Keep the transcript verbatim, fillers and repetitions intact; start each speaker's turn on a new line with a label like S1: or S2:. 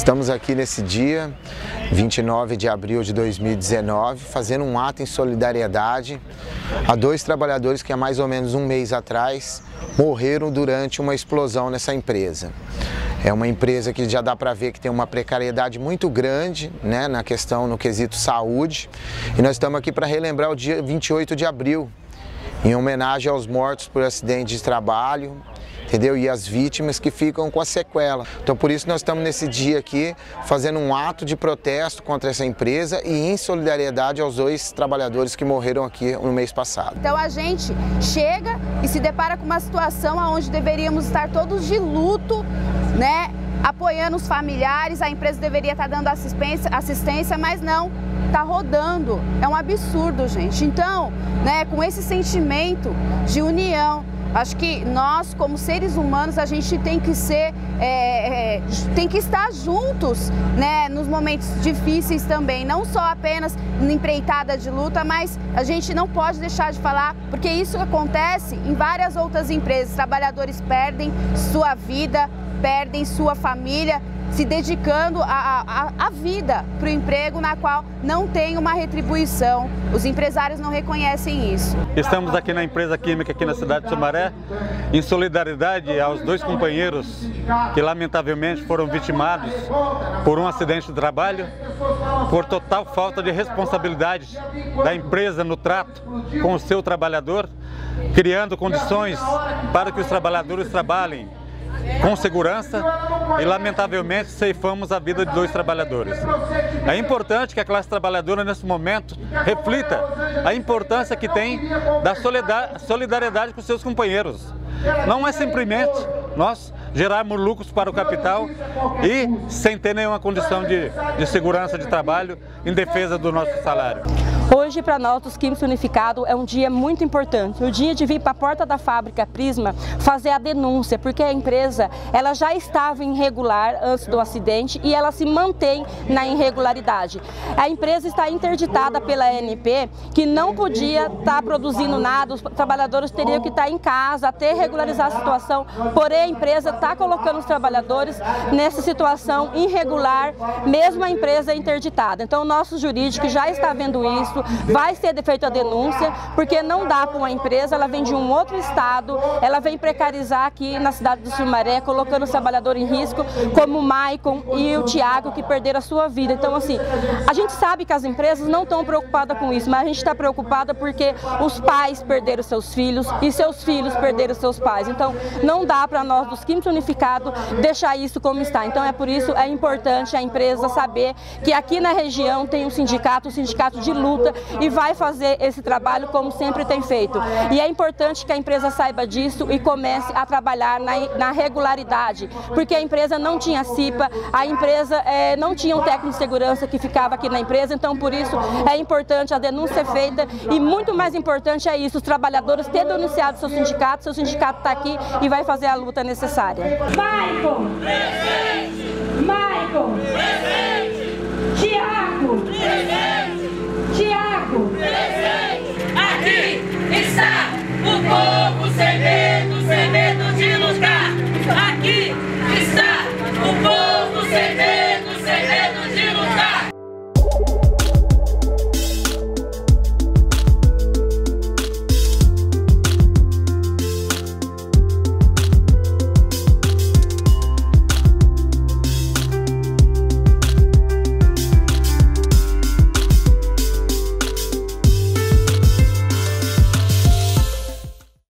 S1: Estamos aqui nesse dia, vinte e nove de abril de dois mil e dezenove, fazendo um ato em solidariedade a dois trabalhadores que há mais ou menos um mês atrás morreram durante uma explosão nessa empresa. É uma empresa que já dá para ver que tem uma precariedade muito grande, né, na questão, no quesito saúde. E nós estamos aqui para relembrar o dia vinte e oito de abril, em homenagem aos mortos por acidente de trabalho, entendeu? E as vítimas que ficam com a sequela. Então por isso nós estamos nesse dia aqui fazendo um ato de protesto contra essa empresa e em solidariedade aos dois trabalhadores que morreram aqui no mês passado.
S2: Então a gente chega e se depara com uma situação onde deveríamos estar todos de luto, né? Apoiando os familiares, a empresa deveria estar dando assistência, assistência, mas não, está rodando. É um absurdo, gente. Então, né, com esse sentimento de união, acho que nós, como seres humanos, a gente tem que ser, é, é, tem que estar juntos, né, nos momentos difíceis também, não só apenas na empreitada de luta, mas a gente não pode deixar de falar, porque isso acontece em várias outras empresas. Trabalhadores perdem sua vida, perdem sua família, se dedicando a, a, a vida para o emprego na qual não tem uma retribuição. Os empresários não reconhecem isso.
S3: Estamos aqui na empresa química aqui na cidade de Sumaré, em solidariedade aos dois companheiros que lamentavelmente foram vitimados por um acidente de trabalho, por total falta de responsabilidade da empresa no trato com o seu trabalhador, criando condições para que os trabalhadores trabalhem com segurança e, lamentavelmente, ceifamos a vida de dois trabalhadores. É importante que a classe trabalhadora, nesse momento, reflita a importância que tem da solidariedade com seus companheiros. Não é simplesmente nós gerarmos lucros para o capital e sem ter nenhuma condição de, de segurança de trabalho em defesa do nosso salário.
S4: Hoje, para nós, dos Químicos Unificados, é um dia muito importante. O dia de vir para a porta da fábrica Prisma fazer a denúncia, porque a empresa ela já estava irregular antes do acidente e ela se mantém na irregularidade. A empresa está interditada pela A N P, que não podia estar produzindo nada, os trabalhadores teriam que estar em casa até regularizar a situação, porém a empresa está colocando os trabalhadores nessa situação irregular, mesmo a empresa interditada. Então o nosso jurídico já está vendo isso, vai ser feita a denúncia, porque não dá para uma empresa, ela vem de um outro estado, ela vem precarizar aqui na cidade do Sumaré, colocando os trabalhadores em risco, como o Maicon e o Tiago, que perderam a sua vida. Então, assim, a gente sabe que as empresas não estão preocupadas com isso, mas a gente está preocupada porque os pais perderam seus filhos e seus filhos perderam seus pais. Então, não dá para nós, dos Químicos Unificados, deixar isso como está. Então, é por isso é importante a empresa saber que aqui na região tem um sindicato, um sindicato de luta, e vai fazer esse trabalho como sempre tem feito. E é importante que a empresa saiba disso e comece a trabalhar na, na regularidade, porque a empresa não tinha CIPA, a empresa é, não tinha um técnico de segurança que ficava aqui na empresa, então por isso é importante a denúncia ser feita e muito mais importante é isso, os trabalhadores terem denunciado seu sindicato, seu sindicato está aqui e vai fazer a luta necessária.
S5: Maicon! Presente! Maicon! Presente! Tiago! Presente! Tiago! Presente! Aqui está o povo!